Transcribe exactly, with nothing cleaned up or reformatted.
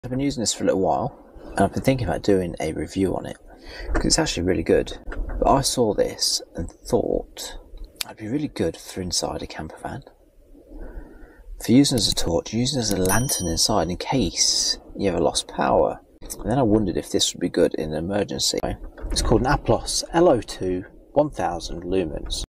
I've been using this for a little while, and I've been thinking about doing a review on it, because it's actually really good. But I saw this and thought it'd be really good for inside a camper van. For using as a torch, using as a lantern inside in case you ever lost power. And then I wondered if this would be good in an emergency. It's called an Aplos L O two one thousand lumens.